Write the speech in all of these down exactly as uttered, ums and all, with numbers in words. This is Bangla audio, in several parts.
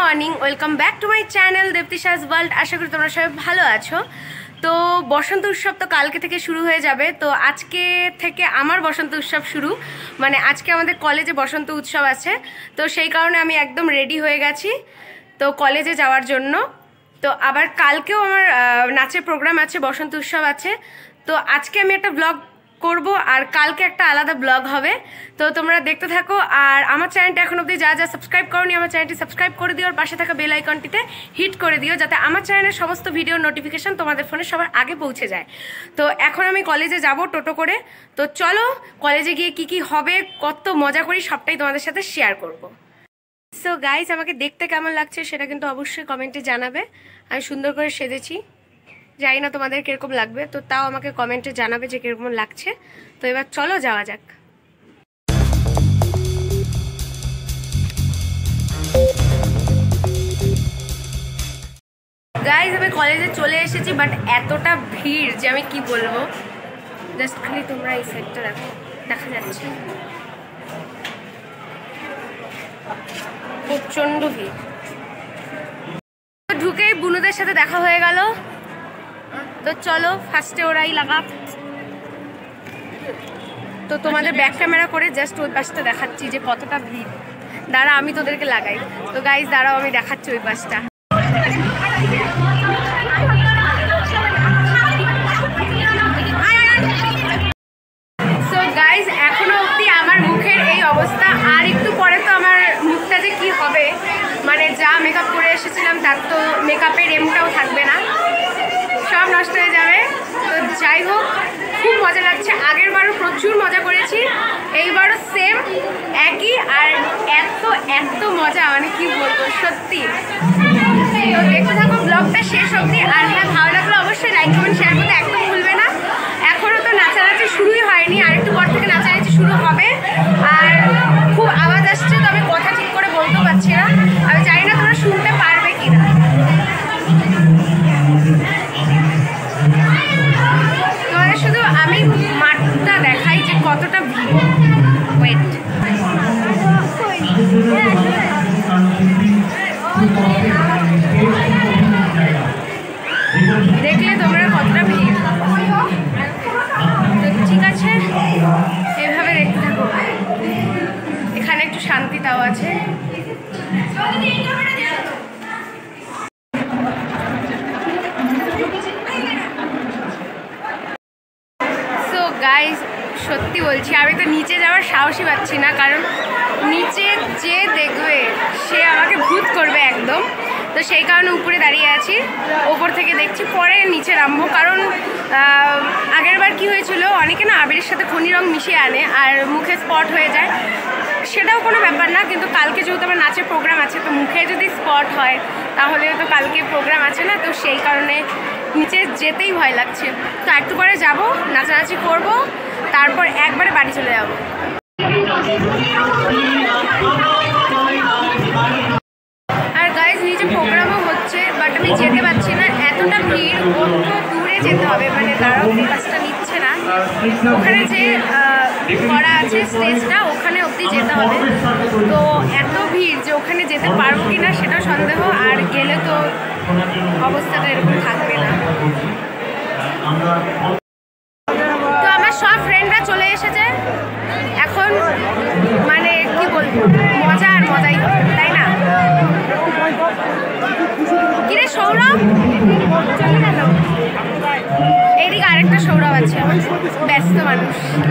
Morning, welcome back to my channel Debatisha's world. আশা করি তোমরা সবাই ভালো আছো। তো বসন্ত উৎসব তো কালকে থেকে শুরু হয়ে যাবে। তো আজকে থেকে আমার বসন্ত উৎসব শুরু, মানে আজকে আমাদের কলেজে বসন্ত উৎসব আছে। তো সেই কারণে আমি একদম রেডি হয়ে গেছি তো কলেজে যাওয়ার জন্য। তো আবার কালকেও আমার নাচের প্রোগ্রাম আছে, বসন্ত উৎসব আছে। তো আজকে আমি একটা ব্লগ করব আর কালকে একটা আলাদা ব্লগ হবে। তো তোমরা দেখতে থাকো। আর আমার চ্যানেলটা এখন অবধি যা যা সাবস্ক্রাইব করোনি, আমার চ্যানেলটি সাবস্ক্রাইব করে দিও, আর পাশে থাকা বেল আইকনটিতে হিট করে দিও, যাতে আমার চ্যানেলের সমস্ত ভিডিও নোটিফিকেশন তোমাদের ফোনে সবার আগে পৌঁছে যায়। তো এখন আমি কলেজে যাব টোটো করে। তো চলো কলেজে গিয়ে কি কি হবে, কত মজা করি, সবটাই তোমাদের সাথে শেয়ার করব। সো গাইজ, আমাকে দেখতে কেমন লাগছে সেটা কিন্তু অবশ্যই কমেন্টে জানাবে। আমি সুন্দর করে সেজেছি, জানি না তোমাদের কিরকম লাগবে, তো তাও আমাকে কমেন্টে জানাবে যে কিরকম লাগছে। তো এবার চলো যাওয়া যাক। গাইজ, আমি কলেজে চলে এসেছি, বাট এতটা ভিড় যে আমি কি বলবো। জাস্ট খালি তোমরা এই সাইডটা দেখো, দেখা যাচ্ছে প্রচন্ড ভিড়। ঢুকেই বুনুদের সাথে দেখা হয়ে গেল। তো চলো ফার্স্টে ওরাই লাগা। তো তোমাদের ব্যাক ক্যামেরা করে জাস্ট ওই পাশটা দেখাচ্ছি যে কতটা ভিড়। দাঁড়া আমি তোদেরকে লাগাই। তো গাইজ দাঁড়াও, আমি দেখাচ্ছি ওই পাশটা। সো গাইজ, এখনো অবধি আমার মুখের এই অবস্থা। আর একটু পরে তো আমার মুখটা যে কি হবে, মানে যা মেকআপ করে এসেছিলাম তার তো মেকআপের এমটাও থাকবে না, সব নষ্ট হয়ে যাবে। তো যাই হোক, খুব মজা লাগছে। আগের বারও প্রচুর মজা করেছি, এইবারও সেম একই। আর এত এত মজা, মানে কি বলবো সত্যি। তো দেখতে থাকো ব্লগটা শেষ অবধি। আর হ্যাঁ, ভালো লাগলো অবশ্যই লাইক কমেন্ট শেয়ার করতে একদম ভুলবে না। এখনও তো নাচানাচি শুরুই হয়নি, আর একটু পর থেকে নাচানাচি শুরু হবে। আর খুব আওয়াজ আসছে, তো আমি কথা ঠিক করে বলতেও পারছি না। আমি জানি না তোমরা শুনতে পারবে কিনা। তোমাদের শুধু আমি মাঠটা দেখাই যে কতটা ভিড়। ওয়েট, দেখলে তোমরা কতটা ভিড়। ঠিক আছে, এভাবে দেখতে থাকো। এখানে একটু শান্তি তাও আছে। সো গাইজ, সত্যি বলছি আমি তো নিচে যাওয়ার সাহসই পাচ্ছি না, কারণ নিচে যে দেখবে সে আমাকে ভূত করবে একদম। তো সেই কারণে উপরে দাঁড়িয়ে আছি, ওপর থেকে দেখছি, পরে নিচে নামবো। কারণ আগের বার কী হয়েছিল, অনেকে না আবিরের সাথে খনি রং মিশিয়ে আনে আর মুখে স্পট হয়ে যায়। সেটাও কোনো ব্যাপার না, কিন্তু কালকে যেহেতু আমার নাচের প্রোগ্রাম আছে, তো মুখে যদি স্পট হয় তাহলে তো কালকে প্রোগ্রাম আছে না। তো সেই কারণে নিচে যেতেই ভয় লাগছে। তো একটু পরে যাব, নাচানাচি করব, তারপর একবারে বাড়ি চলে যাব। আর গাইজ, নিচে প্রোগ্রামও হচ্ছে, বাট আমি যেতে পারছি না, এতটা ভিড়। কত দূরে যেতে হবে, মানে দাঁড়াও বাসটা নিচ্ছে না। ওখানে যে করা আছে স্টেজটা, ওখানে অবধি যেতে হবে। তো এত ভিড় যে ওখানে যেতে পারবো কি না সেটাও সন্দেহ। আর গেলে তো অবস্থাটা এরকম থাকবে না। তো আমার সব ফ্রেন্ডরা চলে এসেছে এখন, মানে কি বলবো, মজা আর মজাই হবে, তাই না? কিরে সৌরভ, চলে গেল। এইদিকে আরেকটা সৌরভ আছে, ব্যস্ত মানুষ।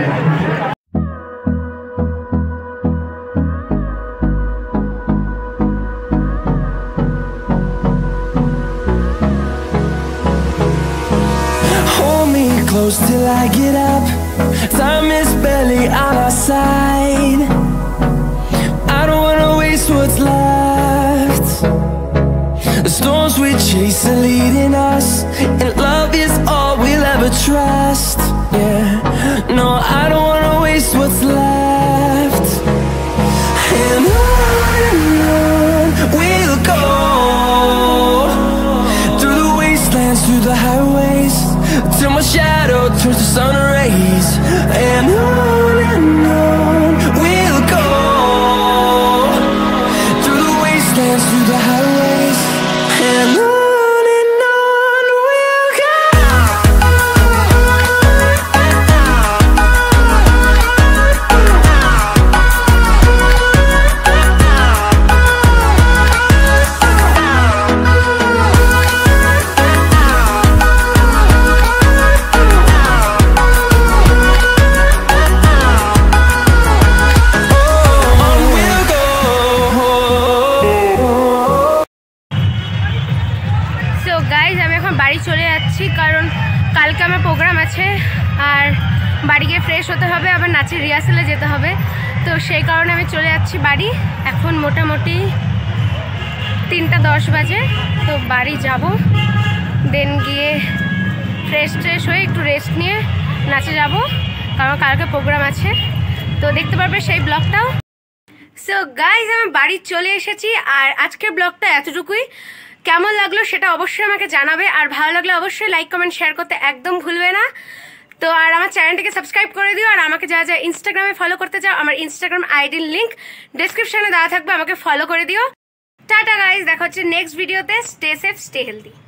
Close till I get up, time is barely on our side. I don't wanna waste what's left. The storms we chase are leading us, and love is all we'll ever trust. Yeah, no, I don't wanna waste what's left. And on and on we'll go, through the wastelands, through the highways, till my shadow turns to sun rays. And on and on we'll go, through the wastelands, through the highways. Guys আমি এখন বাড়ি চলে যাচ্ছি, কারণ কালকে আমার প্রোগ্রাম আছে আর বাড়ি গিয়ে ফ্রেশ হতে হবে, আবার নাচের রিহার্সালে যেতে হবে। তো সেই কারণে আমি চলে যাচ্ছি বাড়ি। এখন মোটামুটি তিনটা দশ বাজে। তো বাড়ি যাব, দেন গিয়ে ফ্রেশ ট্রেশ হয়ে একটু রেস্ট নিয়ে নাচে যাব, কারণ কালকে প্রোগ্রাম আছে। তো দেখতে পারবে সেই ব্লগটাও। সো গাইজ আমি বাড়ি চলে এসেছি, আর আজকের ব্লগটা এতটুকুই। কেমন লাগলো সেটা অবশ্যই আমাকে জানাবে, আর ভালো লাগলে অবশ্যই লাইক কমেন্ট শেয়ার করতে একদম ভুলবে না। তো আর আমার চ্যানেলটিকে সাবস্ক্রাইব করে দিও, আর আমাকে যা যা ইনস্টাগ্রামে ফলো করতে চাও আমার ইনস্টাগ্রাম আইডির লিঙ্ক ডেসক্রিপশনে দেওয়া থাকবে, আমাকে ফলো করে দিও। টাটা গাইজ, দেখা হচ্ছে নেক্সট ভিডিওতে। Stay safe, stay healthy.